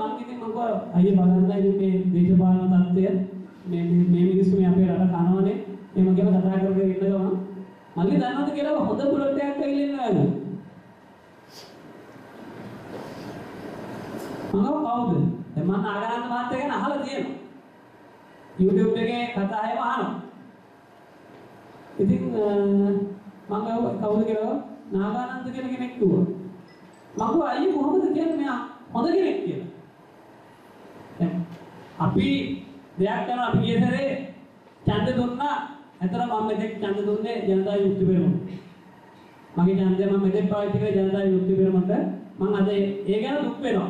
මම ඉතින් මම අයියේ බලන්නයි මේ දේශපාලන තත්ත්වය මේ මිනිස්සු මේ අපේ රට කනවනේ එහෙම කියලා කතා කරගෙන ඉන්න ගමන් මල්ලි දන්නවද කියලා හොඳ බුලට් එකක් ඇවිල්ලා ඉන්නවා නේද? මම කවුද? දැන් මම නාගානන්ද මහත්තයා ගැන අහලා තියෙනවා. YouTube එකේ කතා එහෙම අහනවා. ඉතින් මම කවුද කියලා නාගානන්ද කියන කෙනෙක් කිව්වා. මම කිව්වා අයියේ කොහොමද කියන්නේ මෙයා හොඳ කෙනෙක් කියලා. දැන් අපි දෙයක් කරනවා අපි ගිය සැරේ ඡන්ද දුන්නා. ඇතර මම මෙතෙක් ඡන්ද දුන්නේ ජනතා විමුක්ති පෙරමුණට. මගේ ඡන්දය මම මෙතෙක් පාවිච්චි කරේ ජනතා විමුක්ති පෙරමුණට. මම අද ඒ ගැන දුක් වෙනවා.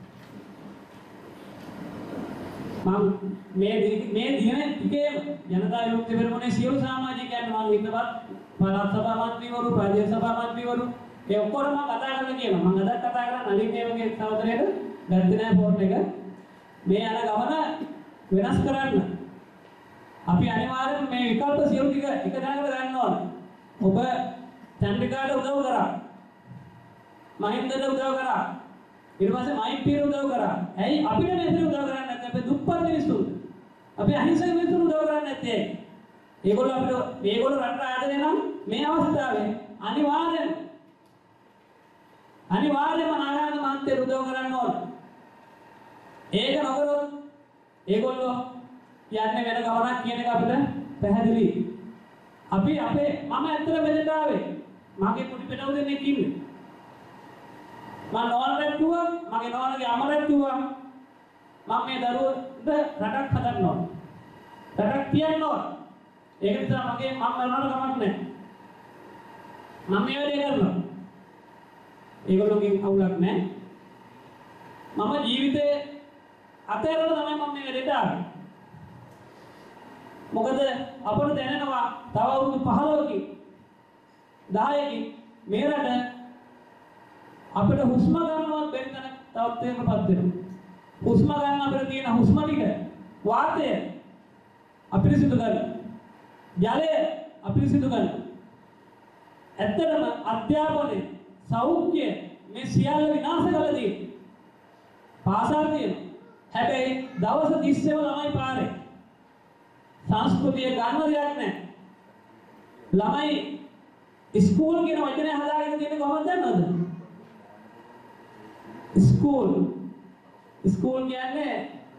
මම මේ දින ටිකේ ජනතා විමුක්ති පෙරමුණේ සියලු සමාජිකයන් මම හිතවත් පළාත් සභා මන්ත්‍රීවරු ප්‍රාදේශ සභා මන්ත්‍රීවරු ඒ ඔක්කොම මම කතා කරලා කියනවා. මම අද කතා කරා නලින් මේවගේ සහෝදරයට ගත්තේ නැහැ ෆෝන් එක. මේ යන ගමන වෙනස් කරන්න. අපි අනිවාර්යෙන් මේ විකල්ප සියලු ටික එක දැනකට ගන්න ඕන. ඔබ චන්ද්‍රිකාට උදව් කරා. මහින්දට උදව් කරා. ඊට පස්සේ මයිප්පීට උදව් කරා. ඇයි අපිට මෙතන උදව් කරන්නේ නැත්නම් අපි දුප්පත් මිනිස්සුන්ට. අපි අහිංසක මිනිස්සුන්ට උදව් කරන්නේ නැත්තේ. ඒගොල්ලෝ අපිට මේගොල්ලෝ රට ආදරේ නම් මේ අවස්ථාවේ අනිවාර්යයෙන්ම නාගානන්ද මහත්තයට උදව් කරන්න ඕන. ඒක නොකරොත් ඒගොල්ලෝ යන්නේ වෙන ගමනක් කියන එක අපිට පැහැදිලි. අපි මම ඇත්තට මෙතනට ආවේ. මගේ කුටි පෙරව දෙන්නෙක් ඉන්නේ. මම නෝනට කිව්වා, මගේ නෝනගේ අමරට කිව්වා මම මේ දරුවන්ට රටක් හදන්න ඕන. රටක් තියන්න ඕන. ඒක නිසා මම මරණට කමක් නැහැ. මම මේ වැඩේ කරනවා. ඒගොල්ලෝගෙන් අවුලක් නැහැ. මම ජීවිතේ අතහැරලා තමයි මම මේ වැඩේට ආවේ. මොකද අපිට දැනෙනවා තව අවුරුදු 15කින් 10කින් මේ රට අපිට හුස්ම ගන්නවත් බැරි තැනක තත්ත්වයකටපත් වෙනවා. හුස්ම ගන්න අපිට තියෙන හුස්ම ටික වාතය අපිරිසිදු කරන ජලය අපිරිසිදු කරන ඇත්තටම අධ්‍යාපනය සෞඛ්‍ය මේ සියල්ල විනාශ කරලා තියෙනවා. පාසල් තියෙනවා. හැබැයි දවස් 30ම ළමයි පාරේ. සංස්කෘතිය ගන්න දෙයක් නැහැ. ළමයි ස්කූල් කියන වචනේ හදාගෙන තියෙන්නේ කොහොමද දන්නවද? ස්කූල් කියන්නේ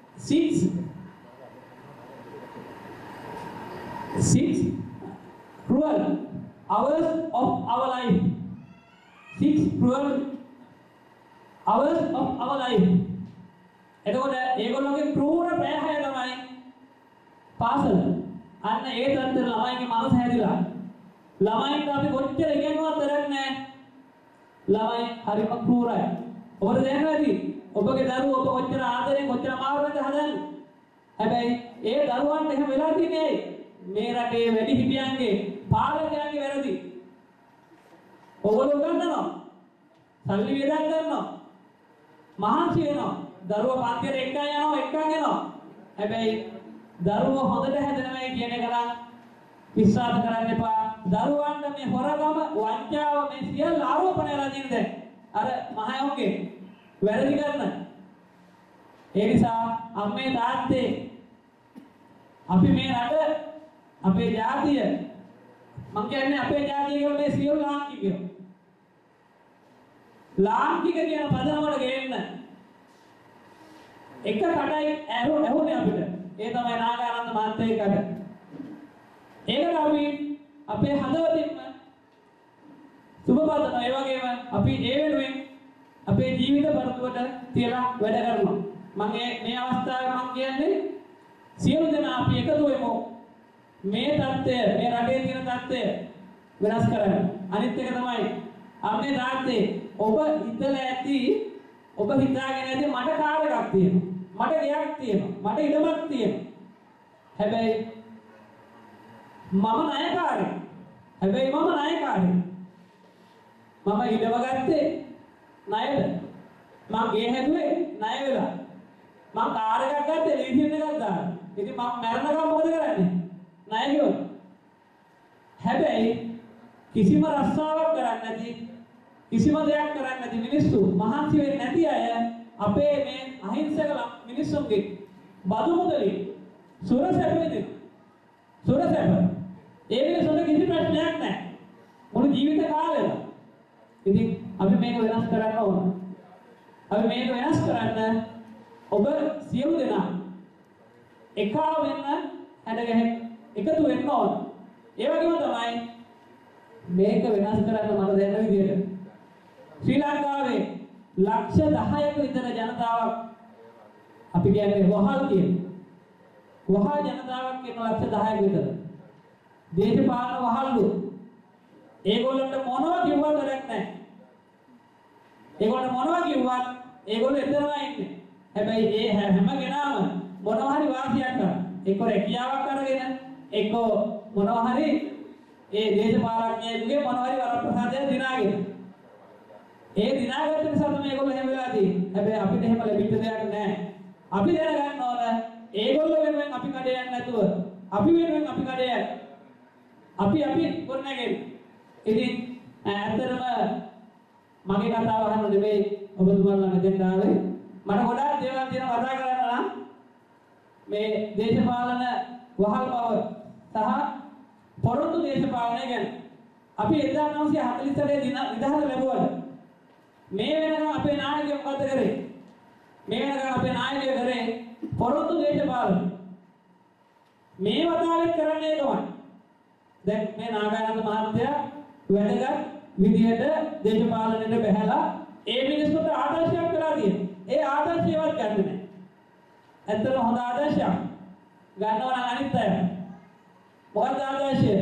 6 cruel hours of our life. 6 cruel hours of our life. එතකොට ඒගොල්ලෝගේ ක්‍රූර පැය 6 තමයි පාසල. අන්න ඒ තත්ත්වෙට ළමයිගේ මනස හැදිලා. ළමයින්ට අපි කොච්චර ඉගෙනුවත් වැඩක් නැහැ. ළමයි හරිම ක්‍රූරයි. ඔබට දැනෙනවා ඇති. ඔබගේ දරුවෝ ඔබ කොච්චර ආදරෙන් කොච්චර අමාරුවෙන්ද හදන්නේ. හැබැයි ඒ දරුවන්ට එහෙම වෙලා තියෙන්නේ මේ රටේ වැඩි හිටියන්ගේ පාලකයන්ගේ වැරදි. ඔයගොල්ලෝ ගන්නවා. සල්ලි වියදම් කරනවා. මහන්සි වෙනවා. දරුවා පන්තියට එක්කන් යනවා එක්කන් එනවා. හැබැයි දරුවෝ හොඳට හැදෙනවා කියන එක නම් විශ්වාස කරන්න එපා. දරුවන්ට මේ හොරගම වංචාව මේ සියල්ල ආරෝපණය වෙලා තියෙන දැන්. අර මහයෝගේ වැරදි කරන. ඒ නිසා අම්මේ තාත්තේ අපි මේ රට අපේ ජාතිය මම කියන්නේ අපේ ජාතිය කියලා මේ සියලු ලාංකිකයෝ. ලාංකික කියන පදනමට ගේන්න එක කඩයි ඇහුනේ අපිට. ඒ තමයි නාගානන්ද මහත්තයා කට. ඒකට අපි අපේ හදවතින්ම සුබපතන ඒ වගේම අපි ඒ වෙනුවෙන් අපේ ජීවිත බරතුවට තියලා වැඩ කරනවා. මම මේ අවස්ථාවේ මම කියන්නේ සියලු දෙනා අපි එකතු වෙමු. මේ தත්ත්වය මේ රටේ තියෙන தත්ත්වය වෙනස් කරන්න. අනිත් එක තමයි අපේ තාත්තේ ඔබ හිතලා ඇති ඔබ හිතාගෙන ඇති මට කාර් එකක් තියෙනවා. මට ගෙයක් තියෙනවා. මට ඉඩමක් තියෙනවා. හැබැයි මම ණයකාරයෙක්. මම ඉඩම ගත්තේ ණයද. මම ගේ හැදුවේ ණය වෙලා. මම කාර් එකක් ගත්තේ ලීසින් එකක් දාලා. ඉතින් මම මැරෙනකම් මොකද කරන්නේ? ණය ගෙවන. හැබැයි කිසිම රස්සාවක් කරන්නේ නැති කිසිම දෙයක් කරන්නේ නැති මිනිස්සු මහන්සි වෙන්නේ නැති අය අපේ මේ අහිංසක මිනිස්සුන්ගේ බදු මුදලින් සුරසැප විදින. සුරසැප. ඒ මිනිස්සුන්ට කිසි ප්‍රශ්නයක් නැහැ. මුළු ජීවිත කාලෙම. ඉතින් අපි මේක වෙනස් කරන්න ඕන. අපි මේක වෙනස් කරන්න ඔබ සියලු දෙනා එකව වෙන්න හැඩගැහෙන්න එකතු වෙන්න ඕන. ඒ වගේම තමයි මේක වෙනස් කරන්න මට දැනෙන විදිහට ශ්‍රී ලංකාවේ ලක්ෂ 10ක විතර ජනතාවක් අපි කියන්නේ වහල් කියන වහල් ජනතාවක් කියන ලක්ෂ 10ක විතර දේශපාලන වහල්ලු ඒගොල්ලන්ට මොනවා කිව්වත් වැඩක් නැහැ. ඒගොල්ලන්ට මොනවා කිව්වත් ඒගොල්ලෝ එතනම ඉන්නේ. හැබැයි ඒ හැම කෙනාම මොනවා හරි වාසියක් කරා. එක්ක රැකියාවක් අරගෙන එක්ක මොනවා හරි ඒ දේශපාලඥයෙකුගේ මොනවා හරි වරප්‍රසාදයක් දිනාගෙන. ඒ දිනාගත්ත නිසා තමයි ඒගොල්ලෝ එහෙම වෙලා තියෙන්නේ. හැබැයි අපිට එහෙම ලැබිච්ච දෙයක් නැහැ. අපි දැනගන්න ඕන ඒගොල්ලෝ වෙනුවෙන් අපි කඩේ යන්නේ නැතුව අපි වෙනුවෙන් අපි කඩේ අපි ගොඩනැගෙන්න. ඉතින් ඇත්තටම මගේ කතාව අහන්න නෙවෙයි ඔබතුමාලා මෙතෙන් ආවේ. මට ගොඩාක් දේවල් තියෙනවා කතා කරන්න නම් මේ දේශපාලන වහල් බව සහ පොරොන්දු දේශපාලනය ගැන අපි 1948 නිදහස ලැබුවාද මේ වෙනකන් අපේ නායකයෝ මොකද කරේ? මේ වෙනකන් අපේ නායකයෝ කරේ පොරොන්දු දේශපාලනය. මේ වතාවෙත් කරන්නේ ඒකමයි. දැන් මේ නාගානන්ද මහත්තයා වැඩගත් විදියට දේශපාලනයට බැහැලා ඒ මිනිස්සුන්ට ආදර්ශයක් වෙලා තියෙනවා. ඒ ආදර්ශයවත් ගන්න නැහැ. ඇත්තටම හොඳ ආදර්ශයක් ගන්නවා නම් අනිත් අය. මොකක්ද ආදර්ශය?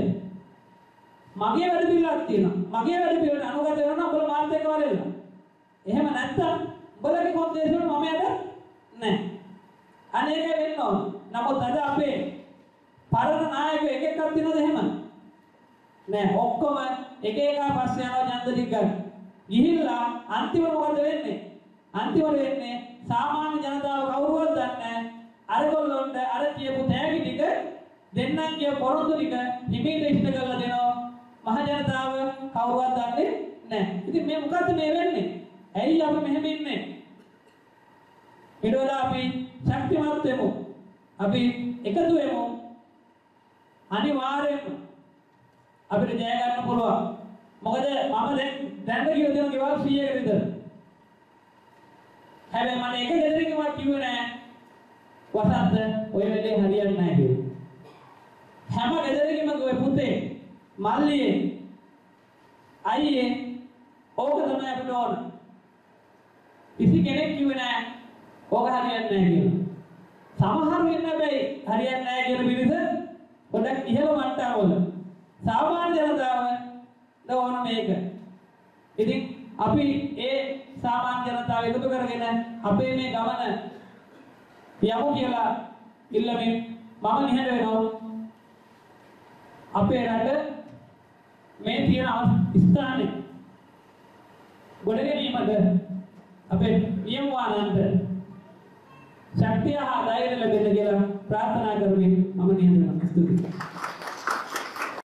මගේ වැඩ පිළිවෙලක් තියෙනවා. මගේ වැඩ පිළිවෙලට අනුගත වෙනවා නම් ඔබලා මාත් එක්ක වලෙන්න. එහෙම නැත්තම් ඔබලගේ කොන්දේශවල මම යට නැහැ. අනේකයි වෙන්න ඕන. නමුත් අද අපේ පරණ නායකයෝ එක එකක් තියෙනවද එහෙම? නෑ. ඔක්කොම එක එක පස්සේ යනවා ඡන්ද ටික ගන්න. ගිහිල්ලා අන්තිමට මොකද වෙන්නේ? අන්තිමට වෙන්නේ සාමාන්‍ය ජනතාව කවුරුවත් දන්නේ නැහැ. අරගොල්ලොන්ට අර කියපු තෑගි ටික දෙන්නම් කිය පොරොන්දු ටික හිමීට ඉෂ්ට කරලා දෙනවා. මහ ජනතාව කවුරුවත් දන්නේ නැහැ. ඉතින් මේ මොකද්ද මේ වෙන්නේ? ඇයි අපි මෙහෙම ඉන්නේ? ඊට වඩා අපි ශක්තිමත් වෙමු. අපි එකතු වෙමු. අනිවාර්යයෙන්ම අපිට ජය ගන්න පුළුවන්. මොකද මම දැන් කියලා දෙන ගෙවල් 100ක විතර. හැබැයි මම එක ගෙදරකින්වත් කිව්වේ නෑ වසන්ත ඔය වෙලේ හරියන්නේ නැහැ කියලා. හැම ගෙදරකින්ම ගියේ පුතේ, මල්ලියේ, අයියේ ඕක තමයි අපිට ඕන. කිසි කෙනෙක් කිව්වේ නෑ ඕක හරියන්නේ නැහැ කියලා. සමහර වෙන්න හැබැයි හරියන්නේ නැහැ කියන පිරිස පොඩක් ඉහළ මට්ටමවල. සාමාන්‍ය ජනතාව දවන මේක. ඉතින් අපි ඒ සාමාන්‍ය ජනතාව එකතු කරගෙන අපේ මේ ගමන යමු කියලා ඉල්ලමින් මම නිහඬ වෙනවා. අපේ රට මේ තියෙන ස්ථානේ ගොඩ ගැනීමද අපේ නියමවානන්ත ශක්තිය හා ධෛර්යය ලැබෙන්න කියලා ප්‍රාර්ථනා කරමින් මම නිහඬ වෙනවා. ස්තුතියි.